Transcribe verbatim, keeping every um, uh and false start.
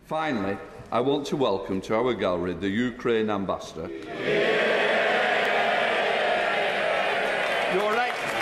Finally, I want to welcome to our gallery the Ukrainian Ambassador. Your,